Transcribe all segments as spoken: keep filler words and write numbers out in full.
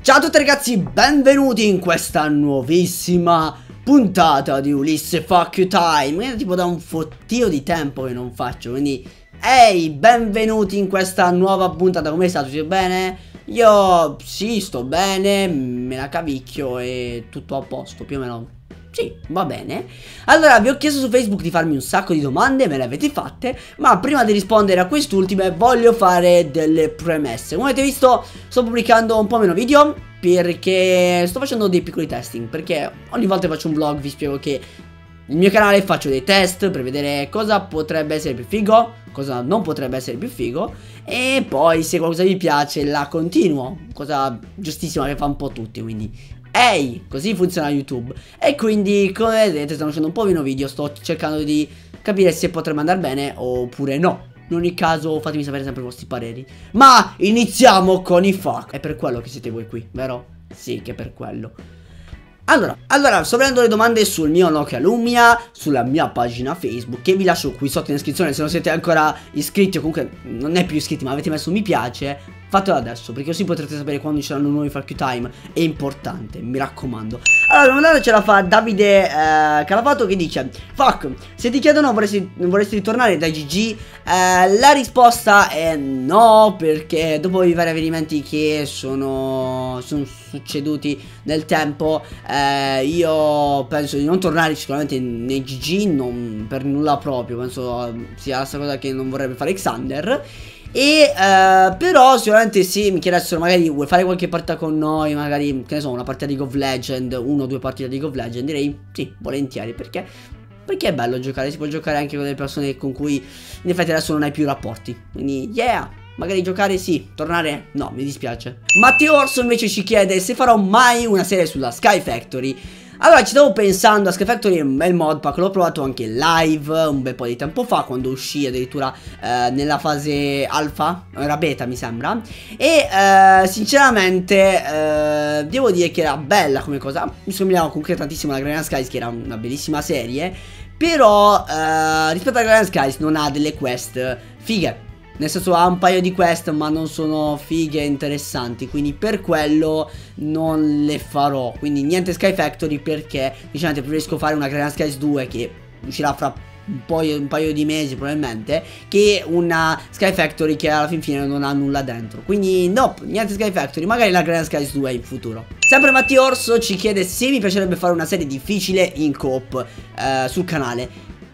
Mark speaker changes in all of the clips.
Speaker 1: Ciao a tutti ragazzi, benvenuti in questa nuovissima puntata di Ulisse Fuck You Time. È tipo da un fottio di tempo che non faccio, quindi ehi, benvenuti in questa nuova puntata. Come state? Tutto bene? Io sì, sto bene, me la cavicchio e tutto a posto, più o meno. Sì, va bene. Allora, vi ho chiesto su Facebook di farmi un sacco di domande, me le avete fatte, ma prima di rispondere a quest'ultime voglio fare delle premesse. Come avete visto, sto pubblicando un po' meno video perché sto facendo dei piccoli testing, perché ogni volta che faccio un vlog vi spiego che nel mio canale faccio dei test per vedere cosa potrebbe essere più figo, cosa non potrebbe essere più figo, e poi se qualcosa vi piace la continuo, cosa giustissima che fa un po' tutti, quindi ehi, così funziona YouTube. E quindi, come vedete, stanno facendo un po' meno video. Sto cercando di capire se potrebbe andare bene oppure no. In ogni caso fatemi sapere sempre i vostri pareri. Ma iniziamo con i fuck. È per quello che siete voi qui, vero? Sì, che è per quello. Allora, allora, sto prendendo le domande sul mio Nokia Lumia, sulla mia pagina Facebook, che vi lascio qui sotto in descrizione. Se non siete ancora iscritti o comunque non è più iscritti ma avete messo un mi piace, fatelo adesso, perché così potrete sapere quando ci saranno nuovi Fuck You Time. È importante, mi raccomando. Allora, la domanda ce la fa Davide eh, Calafato, che dice: Fuck, se ti chiedono vorresti, vorresti ritornare da G G? Eh, la risposta è no, perché dopo i vari avvenimenti che sono, sono succeduti nel tempo, eh, io penso di non tornare sicuramente nei G G, non per nulla proprio. Penso sia la stessa cosa che non vorrebbe fare Xander. E uh, però sicuramente sì, mi chiedessero magari vuoi fare qualche partita con noi, magari che ne so, una partita di League of Legends, uno o due partite di League of Legends, direi sì, volentieri, perché perché è bello giocare, si può giocare anche con delle persone con cui in effetti adesso non hai più rapporti, quindi yeah, magari giocare sì, tornare no, mi dispiace. Matteo Orso invece ci chiede se farò mai una serie sulla Sky Factory. Allora, ci stavo pensando, a Sky Factory è un bel modpack, l'ho provato anche live un bel po' di tempo fa, quando uscì addirittura eh, nella fase alfa, era beta mi sembra. E eh, sinceramente eh, devo dire che era bella come cosa, mi somigliava comunque tantissimo alla Granite Skies, che era una bellissima serie. Però eh, rispetto alla Granite Skies non ha delle quest fighe. Nel senso, ha un paio di quest ma non sono fighe e interessanti, quindi per quello non le farò. Quindi niente Sky Factory, perché diciamo preferisco fare una Granite Skies due che uscirà fra un, po un paio di mesi probabilmente, che una Sky Factory che alla fin fine non ha nulla dentro. Quindi no, niente Sky Factory, magari la Granite Skies due in futuro. Sempre Matteo Orso ci chiede se mi piacerebbe fare una serie difficile in coop eh, sul canale.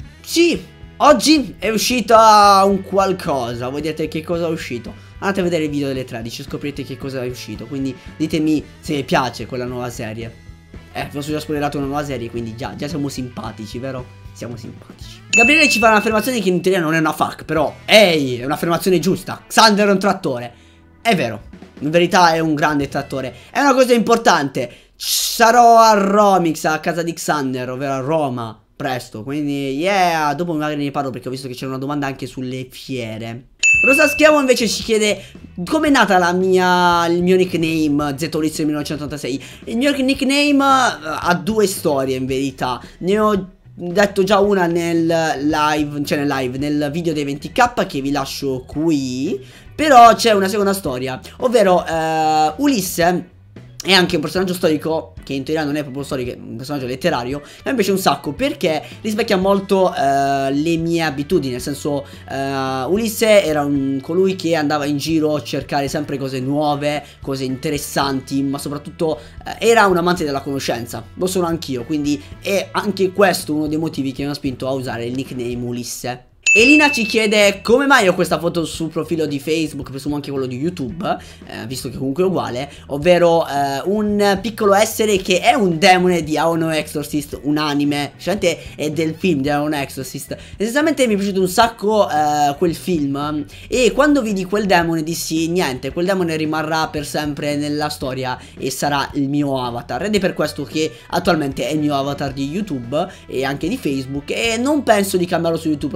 Speaker 1: Sì, oggi è uscito un qualcosa. Voi dite che cosa è uscito? Andate a vedere il video delle tredici, scoprirete che cosa è uscito. Quindi ditemi se vi piace quella nuova serie. Eh, vi ho già spoilerato una nuova serie, quindi già, già siamo simpatici, vero? Siamo simpatici. Gabriele ci fa un'affermazione che in teoria non è una fuck, però ehi, è un'affermazione giusta. Xander è un trattore. È vero, in verità è un grande trattore. È una cosa importante. Sarò a Romix, a casa di Xander, ovvero a Roma, presto, quindi yeah, dopo magari ne parlo, perché ho visto che c'era una domanda anche sulle fiere. Rosa Schiavo invece ci chiede com'è nata la mia, il mio nickname Z Ulisse millenovecentottantasei. Il mio nickname ha due storie in verità, ne ho detto già una nel live, cioè nel live, nel video dei venti K che vi lascio qui, però c'è una seconda storia, ovvero uh, Ulisse è anche un personaggio storico, che in teoria non è proprio storico, è un personaggio letterario, ma invece un sacco, perché rispecchia molto uh, le mie abitudini. Nel senso, uh, Ulisse era un, colui che andava in giro a cercare sempre cose nuove, cose interessanti, ma soprattutto uh, era un amante della conoscenza. Lo sono anch'io, quindi è anche questo uno dei motivi che mi ha spinto a usare il nickname Ulisse. Elina ci chiede come mai ho questa foto sul profilo di Facebook, presumo anche quello di YouTube, eh, visto che comunque è uguale, ovvero eh, un piccolo essere che è un demone di Aono Exorcist, un anime, specialmente è del film di Aono Exorcist. Essenzialmente mi è piaciuto un sacco eh, quel film, e quando vidi quel demone dissi niente, quel demone rimarrà per sempre nella storia e sarà il mio avatar, ed è per questo che attualmente è il mio avatar di YouTube e anche di Facebook, e non penso di cambiarlo su YouTube, anche su Facebook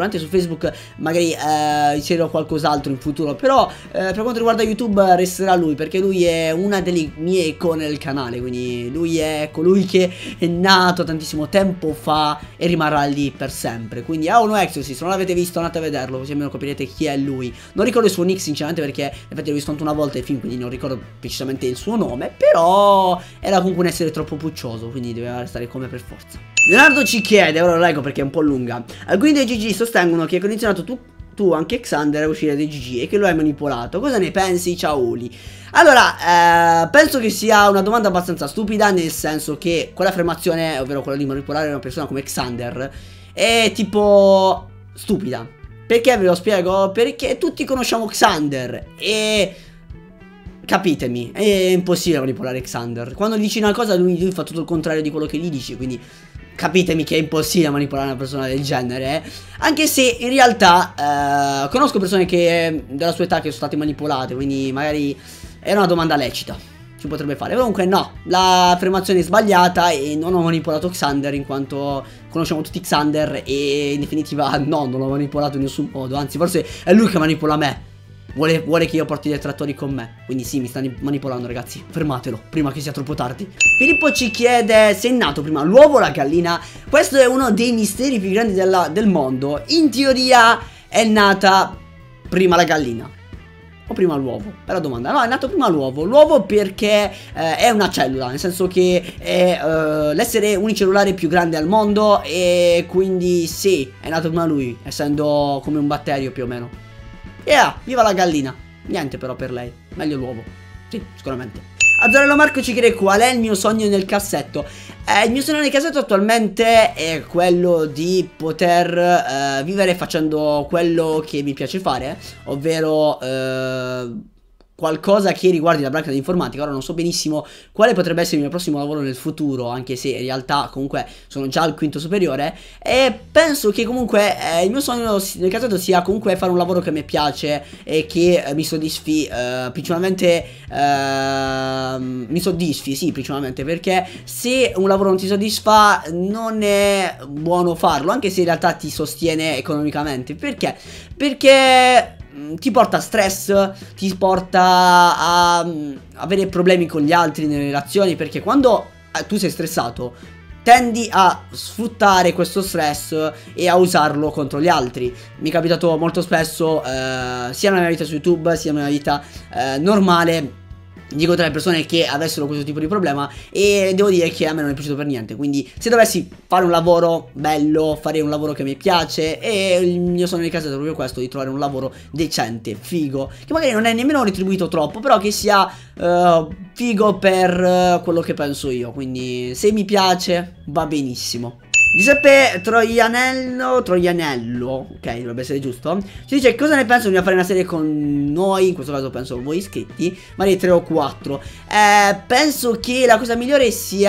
Speaker 1: Facebook magari eh, inserirò qualcos'altro in futuro. Però eh, per quanto riguarda YouTube resterà lui, perché lui è una delle mie icone del canale. Quindi lui è colui che è nato tantissimo tempo fa e rimarrà lì per sempre. Quindi ha uno Exorcist, se non l'avete visto andate a vederlo, così almeno capirete chi è lui. Non ricordo il suo nick sinceramente, perché infatti l'ho visto tanto una volta il film, quindi non ricordo precisamente il suo nome. Però era comunque un essere troppo puccioso, quindi doveva restare come per forza. Leonardo ci chiede, ora lo leggo perché è un po' lunga. Alcuni dei G G sostengono che hai condizionato tu, tu anche Xander a uscire dai G G e che lo hai manipolato. Cosa ne pensi? Ciao Uli. Allora, eh, penso che sia una domanda abbastanza stupida, nel senso che quell'affermazione, ovvero quella di manipolare una persona come Xander, è tipo stupida. Perché ve lo spiego? Perché tutti conosciamo Xander e... capitemi, è impossibile manipolare Xander. Quando gli dici una cosa lui, lui fa tutto il contrario di quello che gli dici, quindi capitemi che è impossibile manipolare una persona del genere. eh. Anche se in realtà eh, conosco persone che della sua età che sono state manipolate, quindi magari è una domanda lecita, si potrebbe fare. Comunque no, l'affermazione è sbagliata e non ho manipolato Xander, in quanto conosciamo tutti Xander e in definitiva no, non l'ho manipolato in nessun modo. Anzi, forse è lui che manipola me. Vuole, vuole che io porti dei trattori con me. Quindi sì, mi sta manipolando, ragazzi. Fermatelo, prima che sia troppo tardi. Filippo ci chiede se è nato prima l'uovo o la gallina. Questo è uno dei misteri più grandi della, del mondo. In teoria è nata prima la gallina o prima l'uovo? Bella domanda. No, è nato prima l'uovo. L'uovo perché eh, è una cellula, nel senso che è eh, l'essere unicellulare più grande al mondo. E quindi sì, è nato prima lui, essendo come un batterio più o meno. Yeah, viva la gallina. Niente però per lei, meglio l'uovo. Sì, sicuramente. Azzarello Marco ci chiede qual è il mio sogno nel cassetto. eh, Il mio sogno nel cassetto attualmente è quello di poter eh, vivere facendo quello che mi piace fare, ovvero eh, qualcosa che riguardi la branca dell'informatica. Ora non so benissimo quale potrebbe essere il mio prossimo lavoro nel futuro, anche se in realtà comunque sono già al quinto superiore. E penso che comunque eh, il mio sogno nel caso sia comunque fare un lavoro che mi piace e che eh, mi soddisfi, eh, principalmente eh, mi soddisfi, sì, principalmente perché se un lavoro non ti soddisfa non è buono farlo, anche se in realtà ti sostiene economicamente. Perché? Perché ti porta stress, ti porta a um, avere problemi con gli altri nelle relazioni, perché quando eh, tu sei stressato tendi a sfruttare questo stress e a usarlo contro gli altri. Mi è capitato molto spesso eh, sia nella mia vita su YouTube sia nella mia vita eh, normale di incontrare persone che avessero questo tipo di problema, e devo dire che a me non è piaciuto per niente. Quindi se dovessi fare un lavoro bello, fare un lavoro che mi piace, e il mio sogno di casa è proprio questo, di trovare un lavoro decente, figo, che magari non è nemmeno retribuito troppo, però che sia uh, figo per uh, quello che penso io. Quindi se mi piace va benissimo. Giuseppe Troianello, Troianello, ok, dovrebbe essere giusto, ci dice cosa ne penso di fare una serie con noi, in questo caso penso voi iscritti, magari tre o quattro. eh, Penso che la cosa migliore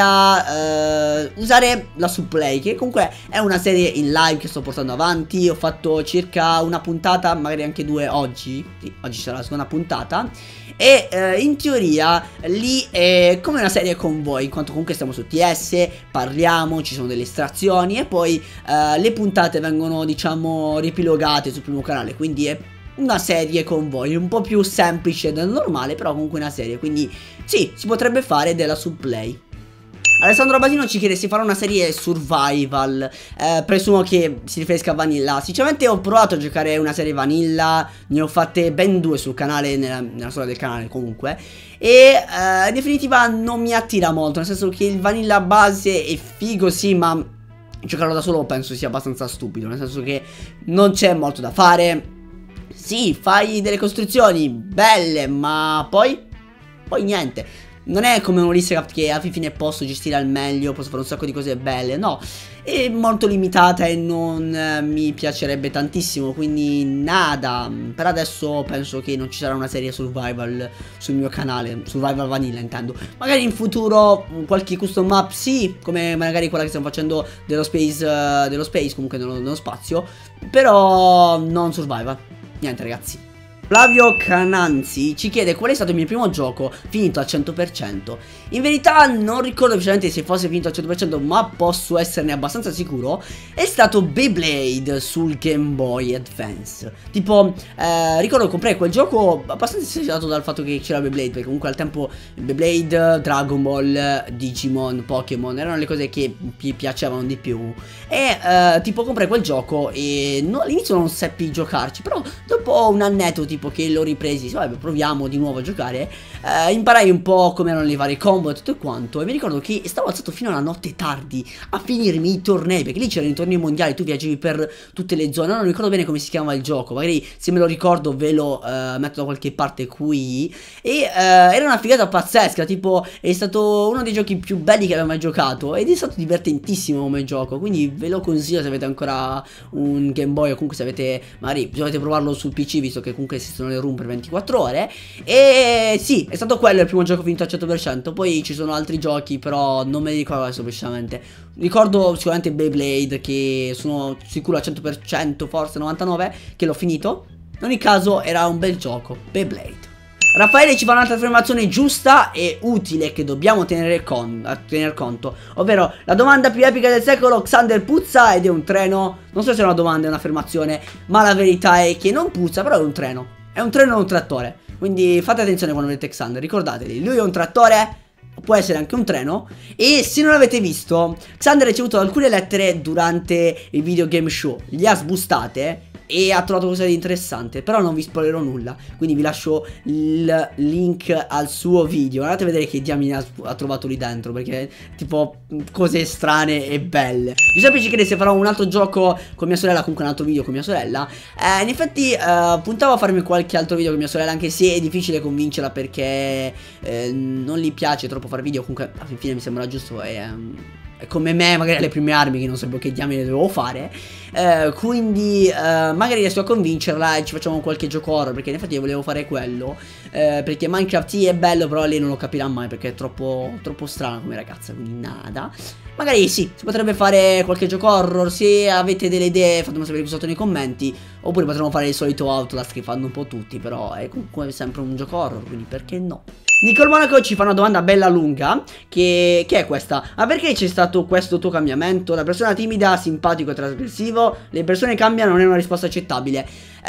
Speaker 1: sia eh, usare la Subplay, che comunque è una serie in live che sto portando avanti. Ho fatto circa una puntata, magari anche due oggi, sì, oggi sarà la seconda puntata. E eh, in teoria lì è come una serie con voi, in quanto comunque stiamo su T S, parliamo, ci sono delle estrazioni e poi eh, le puntate vengono, diciamo, riepilogate sul primo canale. Quindi è una serie con voi, un po' più semplice del normale, però comunque una serie. Quindi sì, si potrebbe fare della Subplay. Alessandro Basino ci chiede se farà una serie survival. eh, Presumo che si riferisca a Vanilla. Sinceramente ho provato a giocare una serie Vanilla, ne ho fatte ben due sul canale, nella, nella storia del canale comunque. E eh, in definitiva non mi attira molto, nel senso che il Vanilla base è figo sì, ma giocarlo da solo penso sia abbastanza stupido, nel senso che non c'è molto da fare. Sì, fai delle costruzioni belle, ma poi Poi niente. Non è come un Ulisses che a fine posso gestire al meglio, posso fare un sacco di cose belle, no. È molto limitata e non eh, mi piacerebbe tantissimo, quindi nada. Per adesso penso che non ci sarà una serie survival sul mio canale, survival vanilla intendo. Magari in futuro qualche custom map sì, come magari quella che stiamo facendo dello space, uh, dello space comunque nello, nello spazio. Però non survival. Niente ragazzi. Flavio Cananzi ci chiede qual è stato il mio primo gioco finito al cento per cento. In verità non ricordo precisamente se fosse finito al cento per cento, ma posso esserne abbastanza sicuro. È stato Beyblade sul Game Boy Advance. Tipo, eh, ricordo che comprai quel gioco abbastanza ispirato dal fatto che c'era Beyblade, perché comunque al tempo Beyblade, Dragon Ball, Digimon, Pokémon erano le cose che mi piacevano di più. E eh, tipo comprai quel gioco e no, all'inizio non seppi giocarci, però dopo un annetto tipo che l'ho ripresi, vabbè, proviamo di nuovo a giocare, eh, imparai un po' come erano le varie combo e tutto quanto. E mi ricordo che stavo alzato fino alla notte tardi a finirmi i tornei, perché lì c'erano i tornei mondiali, tu viaggiavi per tutte le zone. Non ricordo bene come si chiama il gioco, magari se me lo ricordo ve lo eh, metto da qualche parte qui. E eh, era una figata pazzesca, tipo è stato uno dei giochi più belli che avevo mai giocato ed è stato divertentissimo come gioco, quindi ve lo consiglio se avete ancora un Game Boy, o comunque se avete, magari dovete provarlo sul P C, visto che comunque esistono le room per ventiquattro ore. E sì, è stato quello il primo gioco finito al cento per cento. Poi ci sono altri giochi, però non me li ricordo adesso precisamente. Ricordo sicuramente Beyblade, che sono sicuro al cento per cento, forse novantanove per cento, che l'ho finito. In ogni caso era un bel gioco, Beyblade. Raffaele ci fa un'altra affermazione giusta e utile che dobbiamo tenere, con, tener conto, ovvero la domanda più epica del secolo: Xander puzza ed è un treno? Non so se è una domanda o un'affermazione, ma la verità è che non puzza, però è un treno. È un treno o un trattore, quindi fate attenzione quando vedete Xander, ricordatevi, lui è un trattore, può essere anche un treno. E se non l'avete visto, Xander ha ricevuto alcune lettere durante il video game show, le ha sbustate e ha trovato qualcosa di interessante, però non vi spoilerò nulla, quindi vi lascio il link al suo video. Andate a vedere che diamine ha, ha trovato lì dentro, perché tipo cose strane e belle. Giuseppe ci chiede se farò un altro gioco con mia sorella, comunque un altro video con mia sorella. eh, In effetti eh, puntavo a farmi qualche altro video con mia sorella, anche se è difficile convincerla, perché eh, non gli piace troppo fare video. Comunque alla fine mi sembra giusto e... Um, come me, magari alle prime armi che non sapevo che diamine dovevo fare, eh, quindi eh, magari riesco a convincerla e ci facciamo qualche gioco horror, perché in effetti io volevo fare quello, eh, perché Minecraft sì è bello, però lei non lo capirà mai perché è troppo, troppo strana come ragazza, quindi nada. Magari sì, si potrebbe fare qualche gioco horror. Se avete delle idee fatemelo sapere qui sotto nei commenti, oppure potremmo fare il solito Outlast che fanno un po' tutti, però è comunque sempre un gioco horror, quindi perché no? Nicole Monaco ci fa una domanda bella lunga, che, che è questa: ma perché c'è stato questo tuo cambiamento? La persona timida, simpatico e trasgressivo, le persone cambiano, non è una risposta accettabile.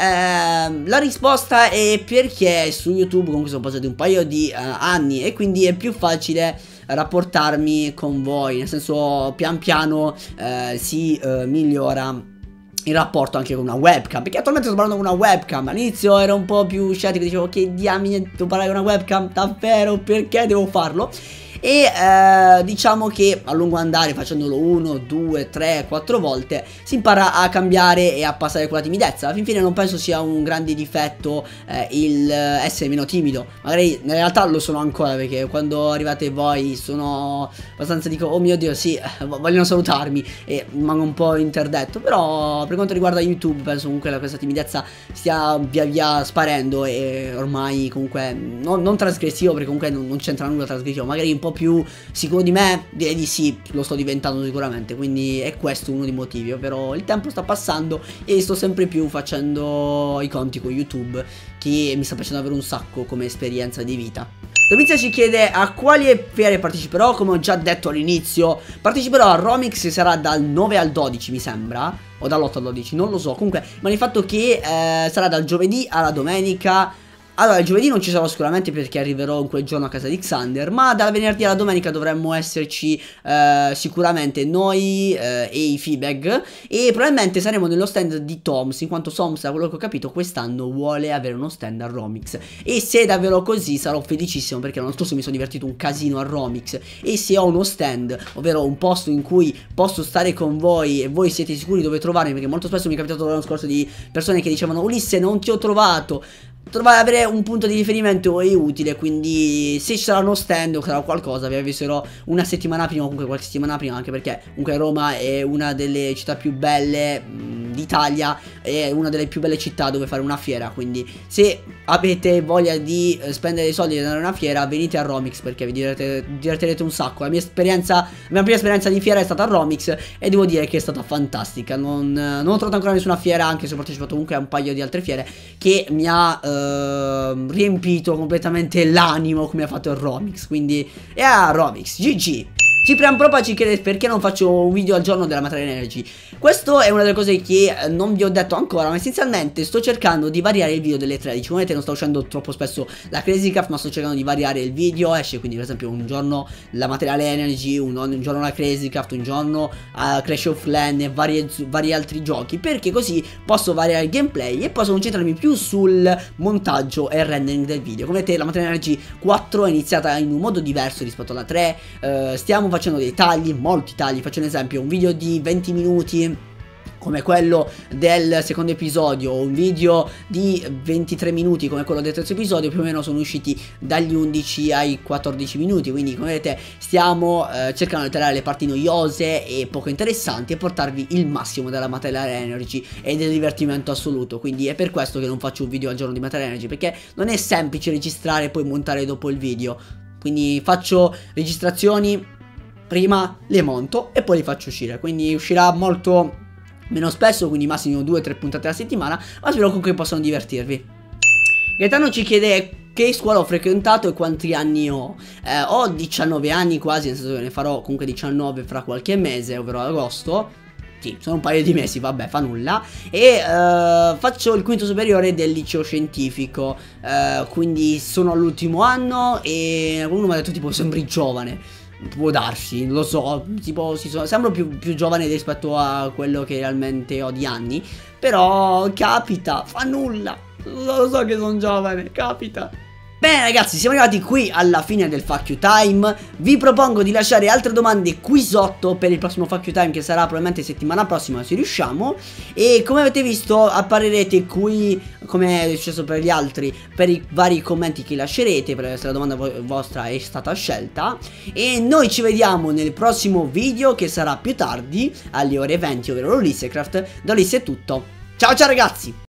Speaker 1: Eh, la risposta è perché su YouTube comunque sono passati un paio di uh, anni e quindi è più facile rapportarmi con voi, nel senso pian piano eh, si eh, migliora il rapporto anche con una webcam, perché attualmente sto parlando con una webcam. All'inizio ero un po' più scettico, dicevo che diamine, devo parlare con una webcam, davvero, perché devo farlo? E eh, diciamo che a lungo andare, facendolo uno, due, tre, quattro volte, si impara a cambiare e a passare quella timidezza. Alla fin fine non penso sia un grande difetto eh, il essere meno timido. Magari in realtà lo sono ancora, perché quando arrivate voi sono abbastanza, dico oh mio Dio sì, vogliono salutarmi e rimango un po' interdetto. Però per quanto riguarda YouTube penso comunque che questa timidezza stia via via sparendo, e ormai comunque non, non trasgressivo, perché comunque non, non c'entra nulla trasgressivo, magari un po' più sicuro di me, direi di sì, lo sto diventando sicuramente. Quindi è questo uno dei motivi, ovvero il tempo sta passando e sto sempre più facendo i conti con YouTube, che mi sta piacendo avere un sacco come esperienza di vita. Domizia ci chiede a quali fiere parteciperò. Come ho già detto all'inizio, parteciperò a Romix, che sarà dal nove al dodici mi sembra, o dall'otto al dodici, non lo so. Comunque ma il fatto che eh, sarà dal giovedì alla domenica. Allora, il giovedì non ci sarò sicuramente perché arriverò in quel giorno a casa di Xander, ma dal venerdì alla domenica dovremmo esserci eh, sicuramente noi eh, e i Feebag, e probabilmente saremo nello stand di Toms, in quanto Toms, da quello che ho capito, quest'anno vuole avere uno stand a Romix. E se è davvero così sarò felicissimo, perché l'anno scorso mi sono divertito un casino a Romix, e se ho uno stand, ovvero un posto in cui posso stare con voi e voi siete sicuri dove trovarmi, perché molto spesso mi è capitato l'anno scorso di persone che dicevano Ulisse non ti ho trovato. Trovare, avere un punto di riferimento è utile, quindi se ci sarà uno stand o sarà qualcosa vi avviserò una settimana prima, o comunque qualche settimana prima, anche perché comunque Roma è una delle città più belle mh, d'Italia, è una delle più belle città dove fare una fiera, quindi se avete voglia di eh, spendere i soldi per andare a una fiera, venite a Romix, perché vi divertirete, divertirete un sacco. La mia esperienza, la mia prima esperienza di fiera è stata a Romix e devo dire che è stata fantastica. Non, non ho trovato ancora nessuna fiera, anche se ho partecipato comunque a un paio di altre fiere, che mi ha eh, riempito completamente l'animo come ha fatto il Romix. Quindi è a Romix, G G. Ciprian Propa ci chiede perché non faccio un video al giorno della Material Energy. Questo è una delle cose che non vi ho detto ancora, ma essenzialmente sto cercando di variare il video delle tredici. Come vedete non sto uscendo troppo spesso la Crazy Craft, ma sto cercando di variare il video. Esce quindi per esempio un giorno la Material Energy, un, un giorno la Crazy Craft, un giorno uh, Clash of Clans e vari, vari altri giochi, perché così posso variare il gameplay e posso concentrarmi più sul montaggio e il rendering del video. Come vedete la Material Energy quattro è iniziata in un modo diverso rispetto alla tre. uh, Stiamo facendo dei tagli, molti tagli. Faccio un esempio, un video di venti minuti come quello del secondo episodio, o un video di ventitré minuti come quello del terzo episodio, più o meno sono usciti dagli undici ai quattordici minuti. Quindi come vedete stiamo eh, cercando di tagliare le parti noiose e poco interessanti e portarvi il massimo della Material Energy e del divertimento assoluto. Quindi è per questo che non faccio un video al giorno di Material Energy, perché non è semplice registrare e poi montare dopo il video. Quindi faccio registrazioni, prima le monto e poi li faccio uscire, quindi uscirà molto meno spesso, quindi massimo due tre puntate alla settimana, ma spero comunque che possano divertirvi. Gaetano ci chiede che scuola ho frequentato e quanti anni ho. eh, Ho diciannove anni quasi, nel senso che ne farò comunque diciannove fra qualche mese, ovvero agosto. Sì, sono un paio di mesi, vabbè, fa nulla. E uh, faccio il quinto superiore del liceo scientifico, uh, quindi sono all'ultimo anno e uno mi ha detto tipo sembri giovane. Può darsi, non lo so, tipo sì, so, sembro più, più giovane rispetto a quello che realmente ho di anni. Però capita, fa nulla. Lo so che sono giovane, capita. Bene ragazzi, siamo arrivati qui alla fine del Fuck You Time. Vi propongo di lasciare altre domande qui sotto per il prossimo Fuck You Time, che sarà probabilmente settimana prossima se riusciamo. E come avete visto apparirete qui, come è successo per gli altri, per i vari commenti che lascerete, per se la domanda vo vostra è stata scelta. E noi ci vediamo nel prossimo video, che sarà più tardi alle ore venti, ovvero Ulissecraft. Da Ulisse è tutto. Ciao ciao ragazzi.